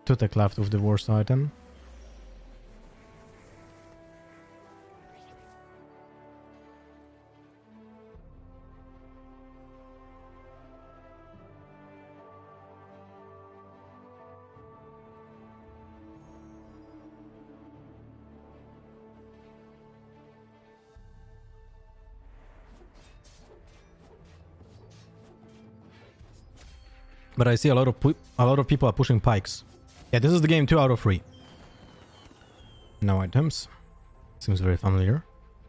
2 tech left with the worst item. But I see a lot of people are pushing pikes. Yeah, this is the game 2 out of 3. No items. Seems very familiar.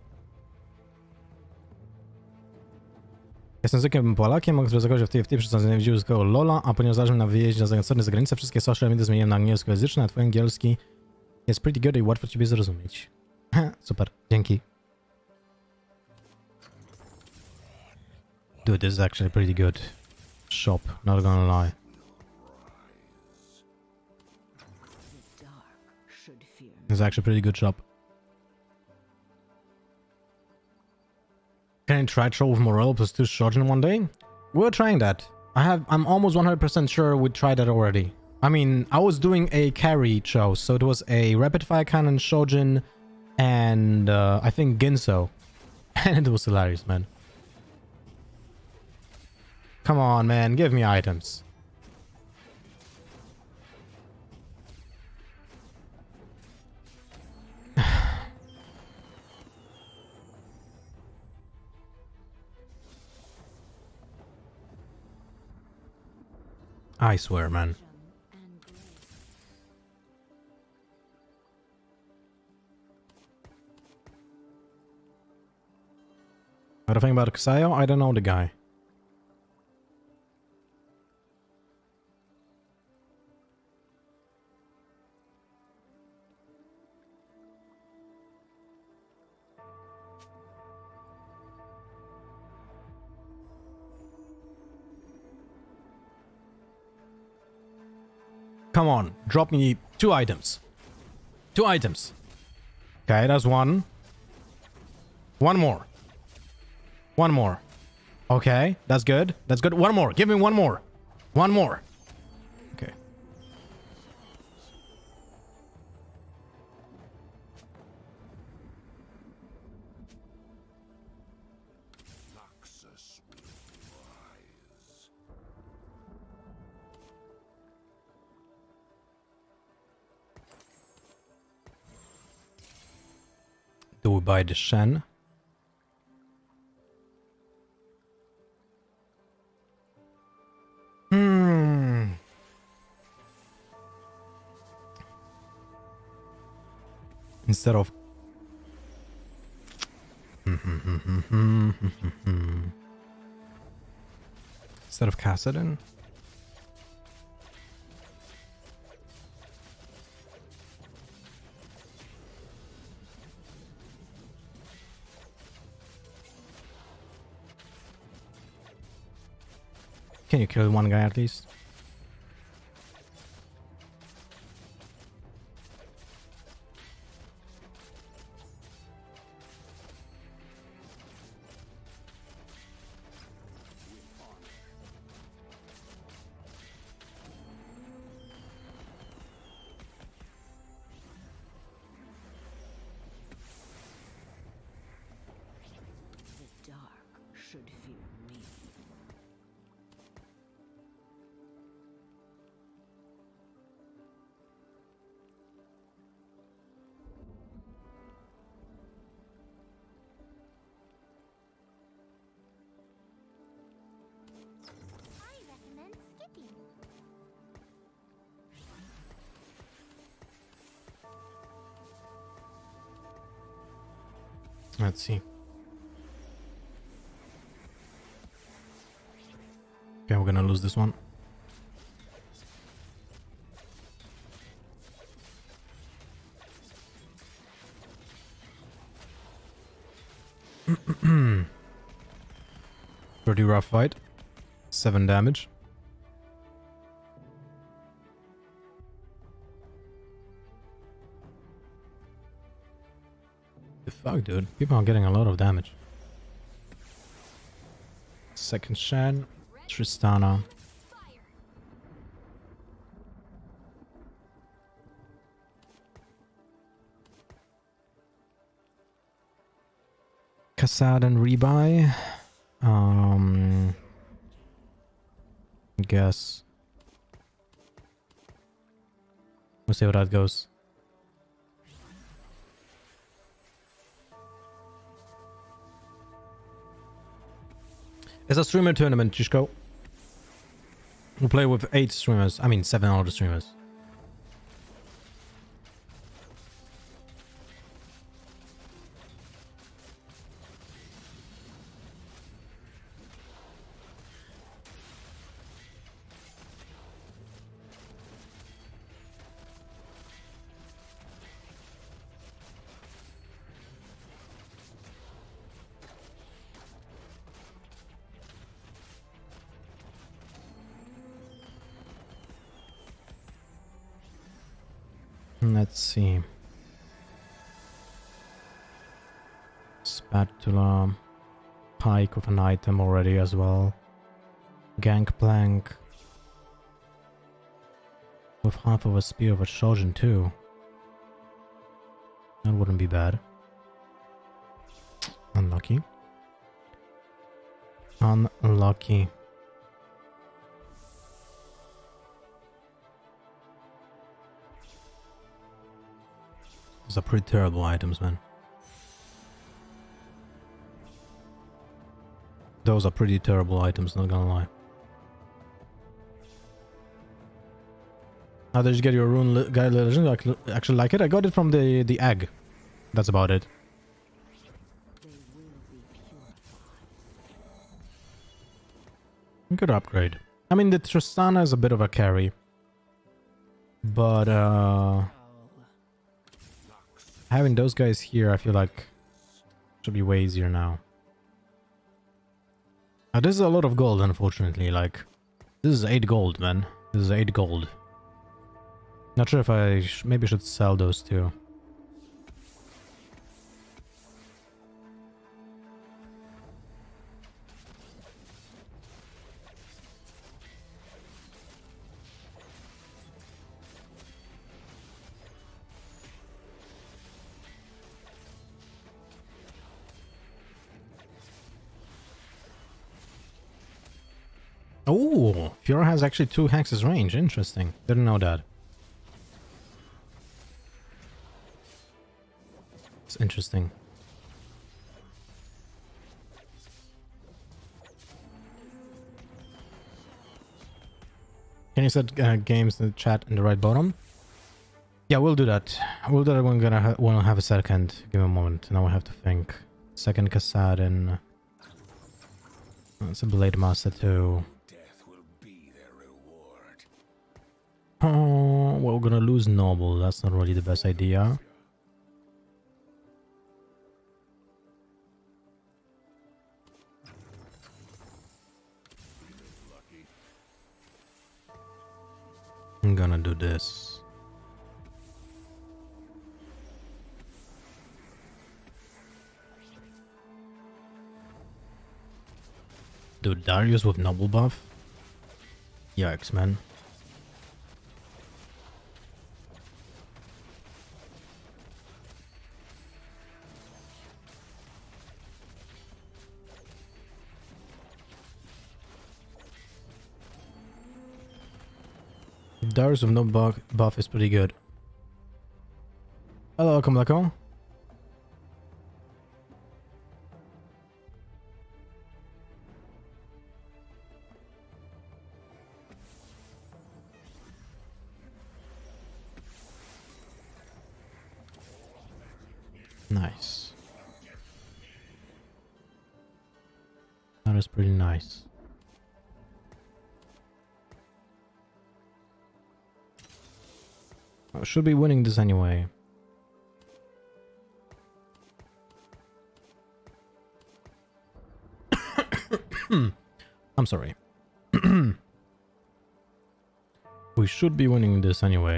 Jestem zwykłym Polakiem, mogę zakończyć, że w TFT przez nie widział tylko LoL'a, a ponieważ zależy na wyjeździe za granicę, wszystkie social media zmieniłem na angielskojęzyczne, a twój angielski jest pretty good i łatwo ciebie zrozumieć. Super, dzięki. Dude, this is actually pretty good shop, not gonna lie. It's actually a pretty good shop. Can I try troll with Morel plus 2 Shojin one day? We're trying that. I'm almost 100% sure we tried that already. I mean, I was doing a carry show, so it was a rapid fire cannon, Shojin, and I think Ginso. And it was hilarious, man. Come on, man, give me items. I swear, man. What do you think about Xayo? I don't know the guy. Come on, drop me 2 items. 2 items. Okay, that's 1. 1 more. 1 more. Okay, that's good. That's good. 1 more. Give me 1 more. 1 more. Okay. Do we buy the Shen? Instead of... Instead of Kassadin? Can you kill 1 guy at least? Let's see. Okay, we're gonna lose this one. Pretty rough fight. 7 damage. The fuck, dude? People are getting a lot of damage. Second Shen, Tristana. Kassad and rebuy. I guess. We'll see how that goes. It's a streamer tournament, Chishko. We'll play with 8 streamers. I mean, 7 other streamers. Let's see. Spatula. Pike with an item already as well. Gangplank. With half of a spear of a Shojin too. That wouldn't be bad. Unlucky. Unlucky. Those are pretty terrible items, man. Those are pretty terrible items, not gonna lie. How did you get your rune guide legend? I actually like it. I got it from the egg. That's about it. Good upgrade. I mean, the Tristana is a bit of a carry. But, having those guys here, I feel like should be way easier now. Now, this is a lot of gold, unfortunately. Like, this is 8 gold, man. This is 8 gold. Not sure if I maybe should sell those two. Oh, Fiora has actually 2 hexes range. Interesting. Didn't know that. It's interesting. Can you set games in the chat in the right bottom? Yeah, we'll do that. We'll do that when we'll have a second. Give me a moment. Now I have to think. Second Kassadin. It's a Blade Master too. Oh, well, we're gonna lose Noble. That's not really the best idea. I'm gonna do this. Dude, Darius with Noble buff? Yikes, man. Darius with no buff is pretty good. Hello, Kamlako. Nice. That is pretty nice. I should be winning this anyway. I'm sorry. We should be winning this anyway.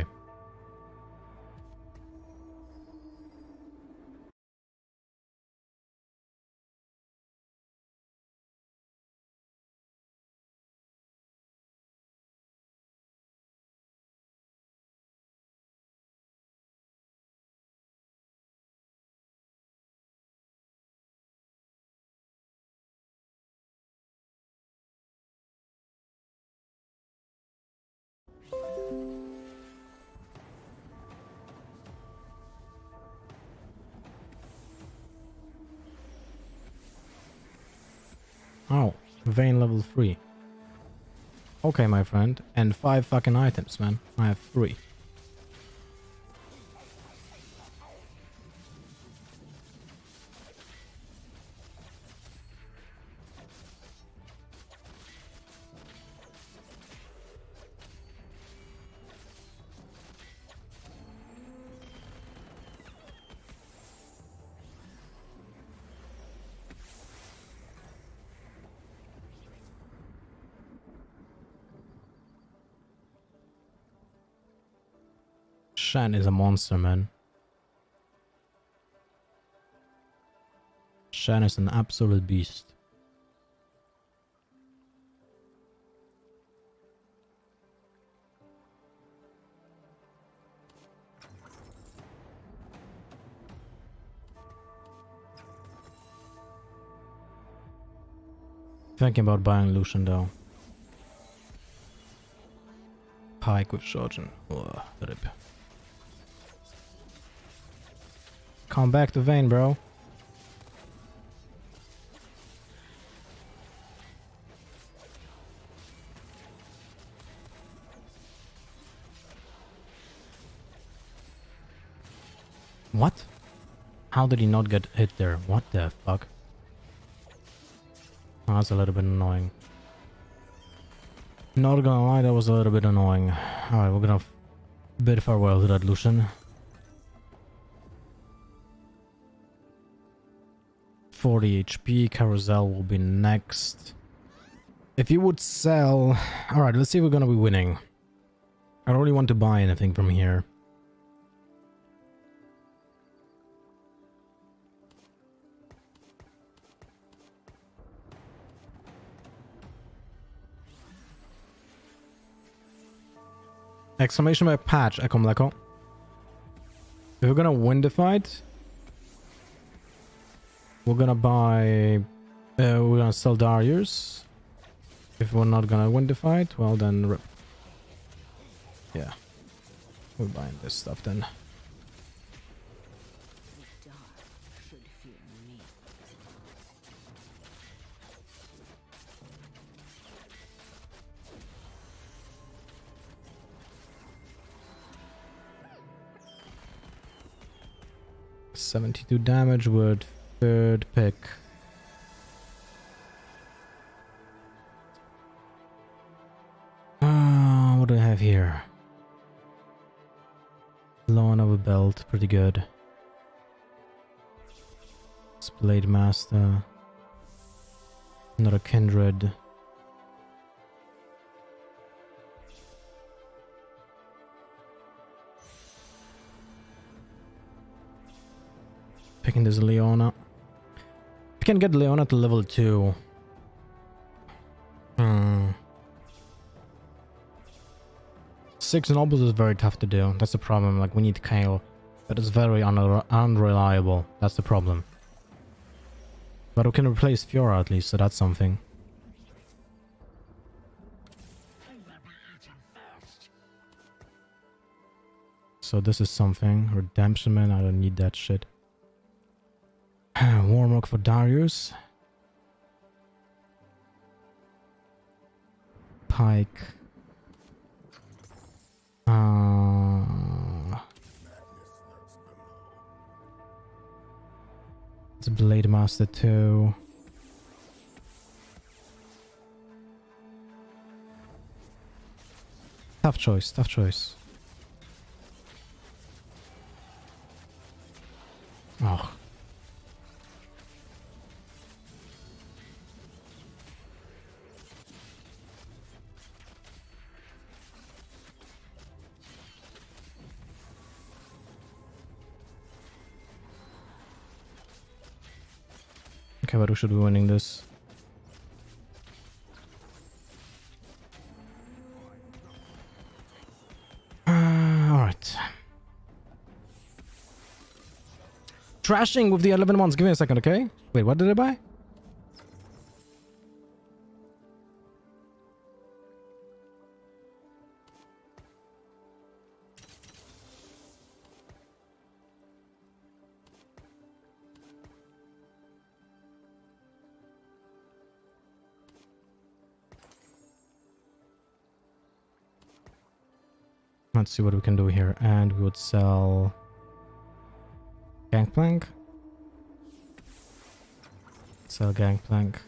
Oh, Vayne level 3. Okay, my friend. And 5 fucking items, man. I have 3. Shen is a monster, man. Shen is an absolute beast. Thinking about buying Lucian though. Pike with Shojin. Ugh, rip. Come back to Vayne, bro. What? How did he not get hit there? What the fuck? Oh, that's a little bit annoying. Not gonna lie, that was a little bit annoying. Alright, we're gonna bid farewell to that Lucian. 40 HP, Carousel will be next. If you would sell... Alright, let's see if we're gonna be winning. I don't really want to buy anything from here. Exclamation mark patch, Echo Mleko. If we're gonna win the fight, we're gonna buy... we're gonna sell Darius. If we're not gonna win the fight, well then... rip. Yeah. We're buying this stuff then. $72 damage with third pick. What do I have here? Lawn of a belt, pretty good. Blade Master. Another Kindred. Picking this Leona. I can get Leona to level 2. 6 nobles is very tough to do. That's the problem. Like, we need Kayle. That is very unreliable. That's the problem. But we can replace Fiora at least, so that's something. So this is something. Redemption Man, I don't need that shit. Warmrock for Darius. Pike. It's Blade Master too. Tough choice, tough choice. Oh. Okay, but we should be winning this. Alright. Trashing with the 11 ones. Give me a second, okay? Wait, what did I buy? Let's see what we can do here. And we would sell Gangplank. Sell Gangplank.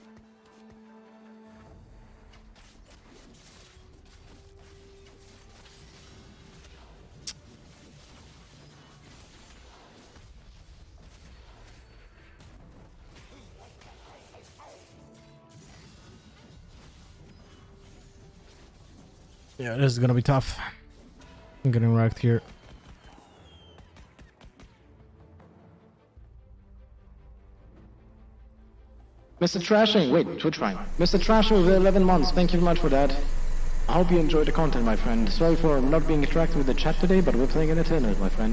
Yeah, this is gonna be tough. I'm getting wrecked here. Mr. Trashing, wait, Twitch Prime. Mr. Trashing with 11 months, thank you very much for that. I hope you enjoyed the content, my friend. Sorry for not being interactive with the chat today, but we're playing in Eternal, my friend.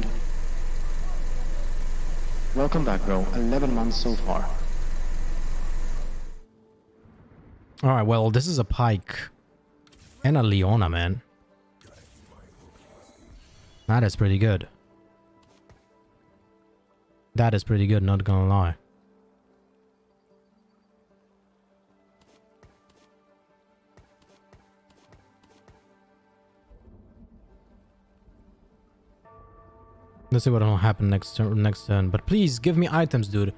Welcome back, bro. 11 months so far. Alright, well, this is a Pike. And a Leona, man. That is pretty good. That is pretty good, not gonna lie. Let's see what will happen next turn. But please give me items, dude.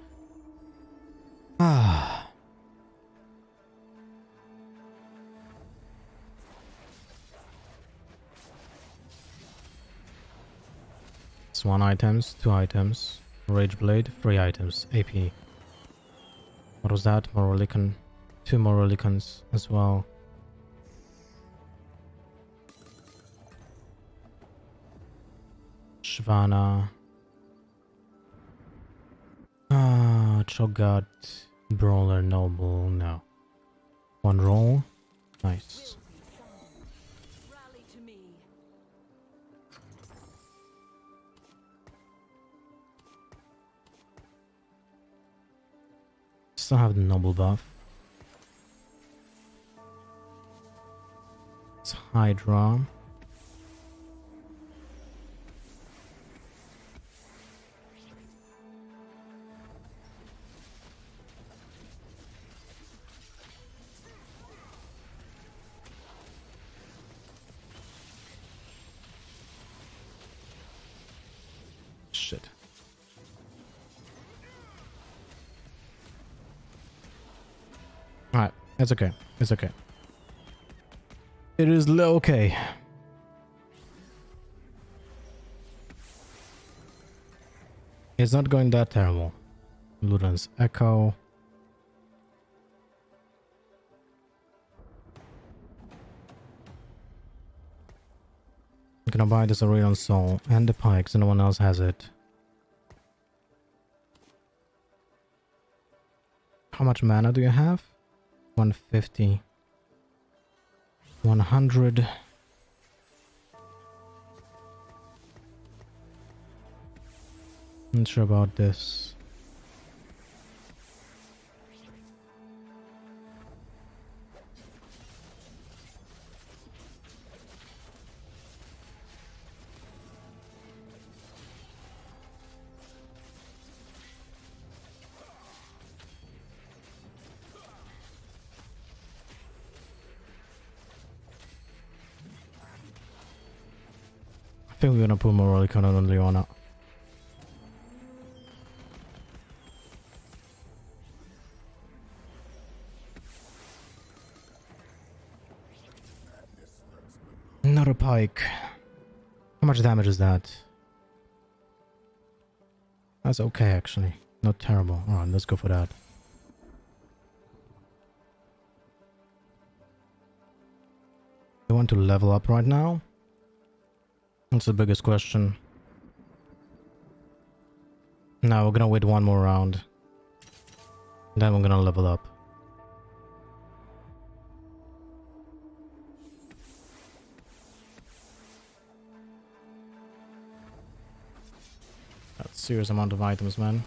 Ah. One items, 2 items, Rage Blade, 3 items, AP. What was that? More Relican, 2 more Relicans as well. Shvana. Cho'Gath, Brawler, Noble, no. 1 roll, nice. Still have the Noble buff. It's Hydra. Shit. Alright, it's okay. It's okay. It is okay. It's not going that terrible. Luden's Echo. I'm gonna buy this Aurelion Soul and the Pike so no one else has it. How much mana do you have? 150. 100. Not sure about this. I think we're gonna put more Relican on Leona. Not a Pike. How much damage is that? That's okay, actually. Not terrible. Alright, let's go for that. I want to level up right now. That's the biggest question. Now we're gonna wait one more round. Then we're gonna level up. That's a serious amount of items, man.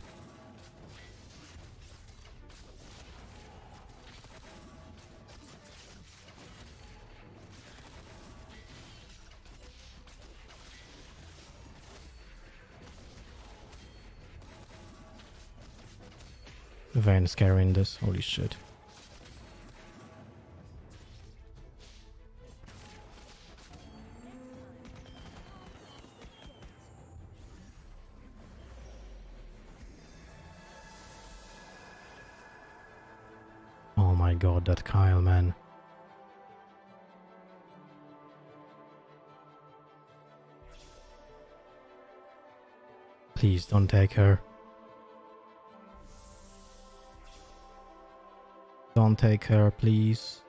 Very scary in this. Holy shit. my god, that Kyle, man. Please don't take her. Don't take her, please.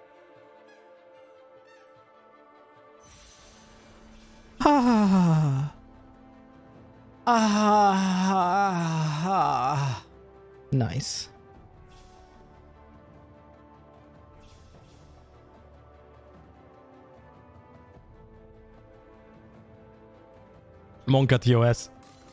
Ah. Ah. Nice. Monka TOS.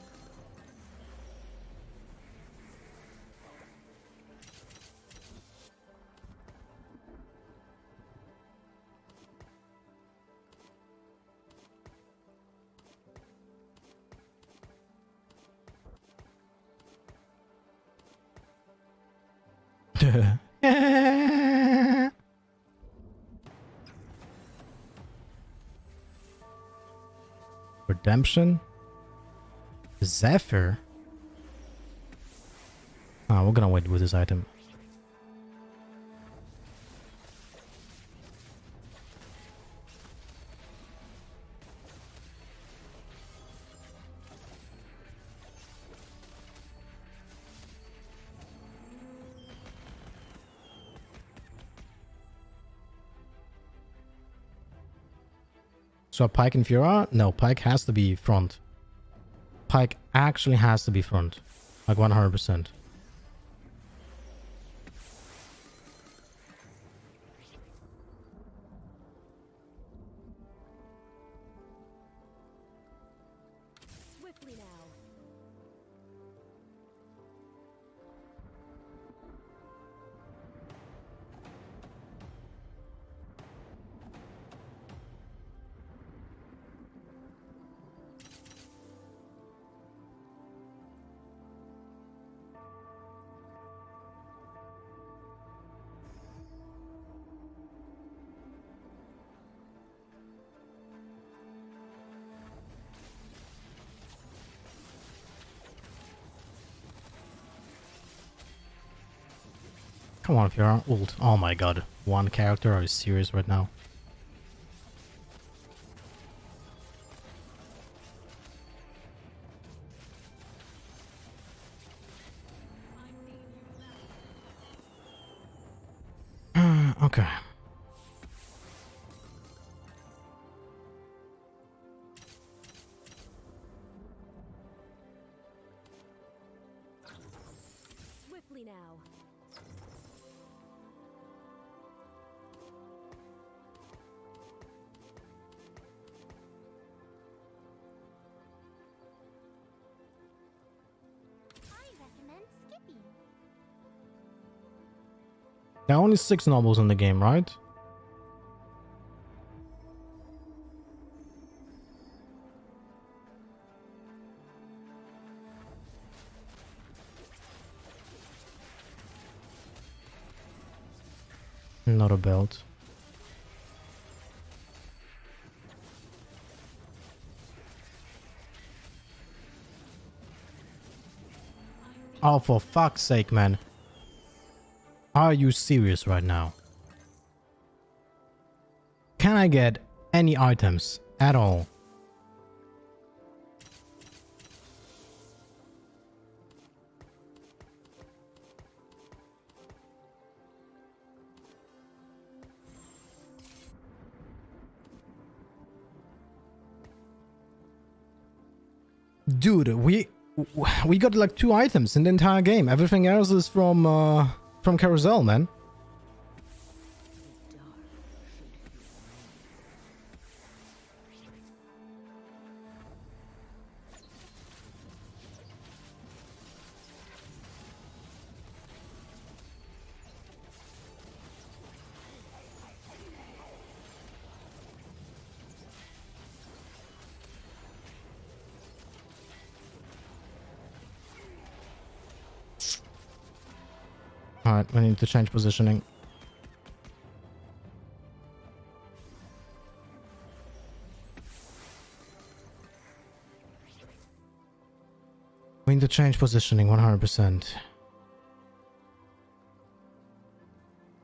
Redemption? Zephyr? Oh, we're gonna wait with this item. So Pyke and Fiora? No, Pyke has to be front. Pyke actually has to be front. Like 100%. Swiftly now. Come on, Fiora. Ult. Oh my god. One character? Are you serious right now? Okay. Swiftly now. I recommend skipping. There are only 6 nobles in the game, right? Not a belt. Oh, for fuck's sake, man. Are you serious right now? Can I get any items at all? Dude, we got like 2 items in the entire game. Everything else is from Carousel, man. Alright, we need to change positioning. We need to change positioning 100%.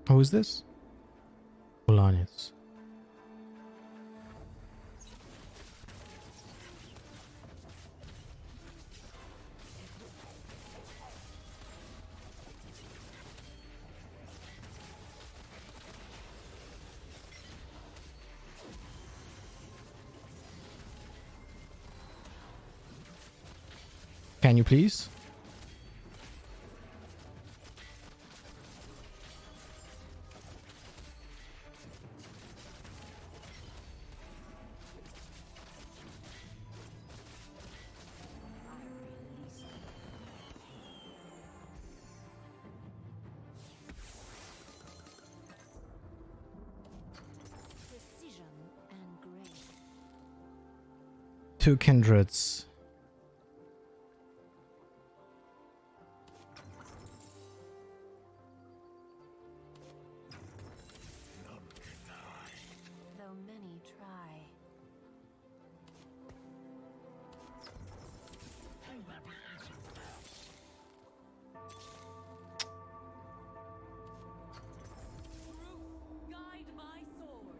Who is this? Polanius. Can you please? Precision and grace. Two kindreds. Though many try. Guide my sword.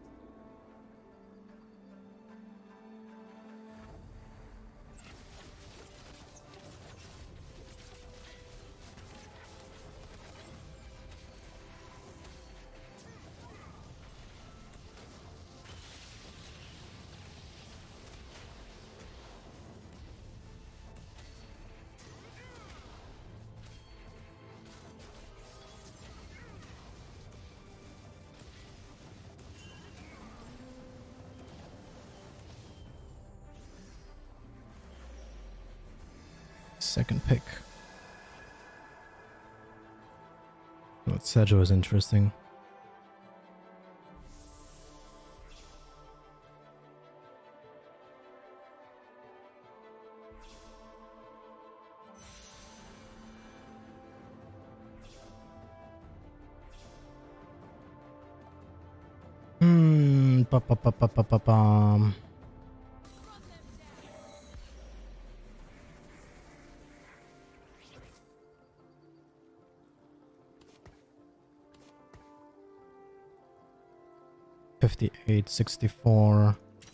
Second pick. But Sejo is interesting. Pa pa pa pa pa pa pam. $58, $64.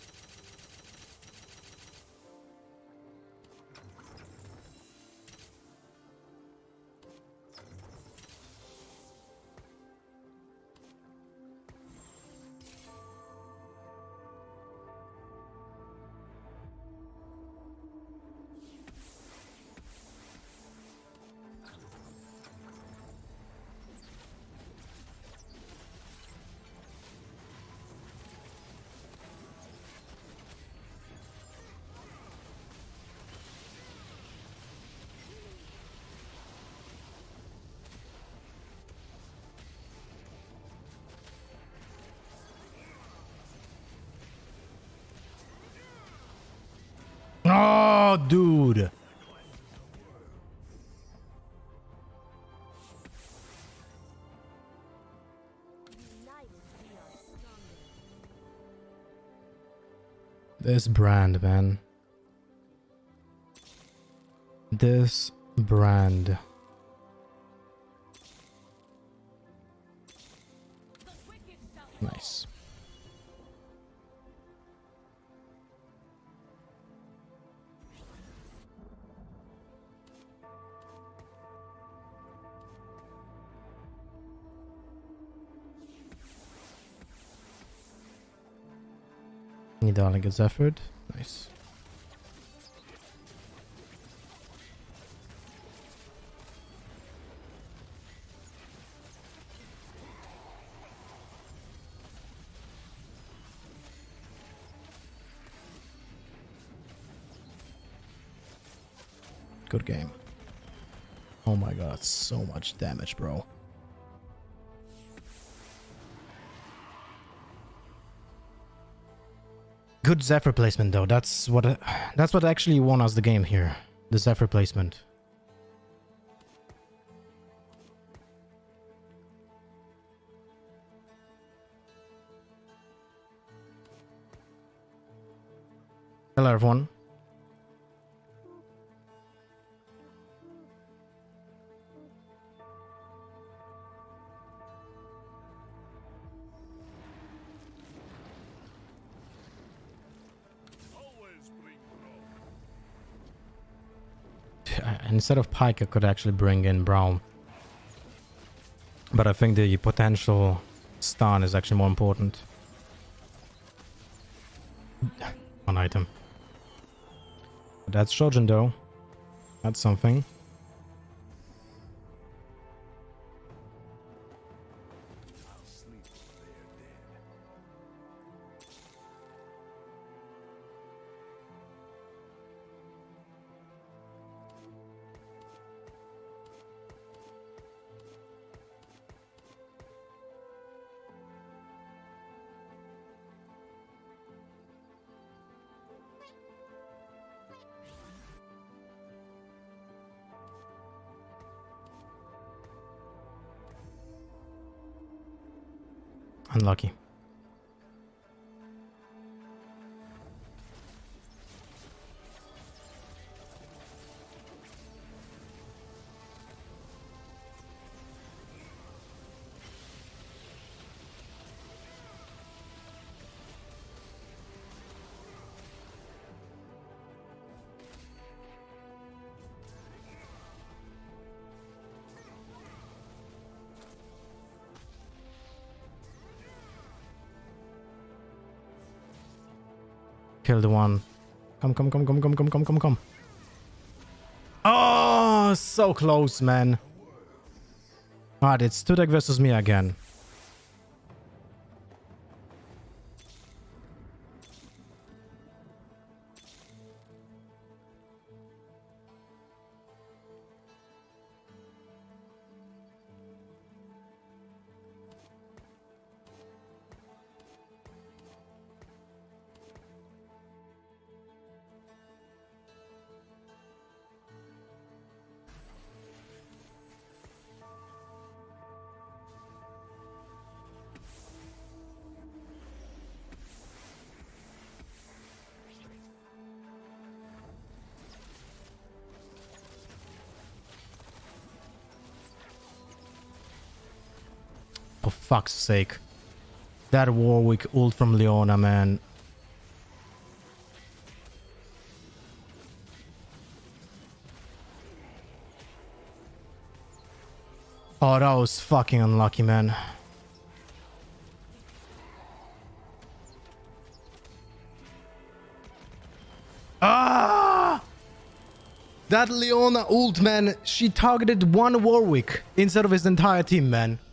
Oh, dude. United we are stronger. This brand, man. This brand. Nice. Nidala gets effort. Nice. Good game. Oh my god, so much damage, bro. Good Zephyr placement though. That's what actually won us the game here. The Zephyr placement. Hello everyone. instead of Pike, I could actually bring in Braum. But I think the potential stun is actually more important. One item. That's Shojin though. That's something. Unlucky. Kill the one. Come. Oh, so close, man. Alright, it's Tudek versus me again. For fuck's sake. That Warwick ult from Leona, man. Oh, that was fucking unlucky, man. Ah! That Leona ult, man, she targeted one Warwick instead of his entire team, man.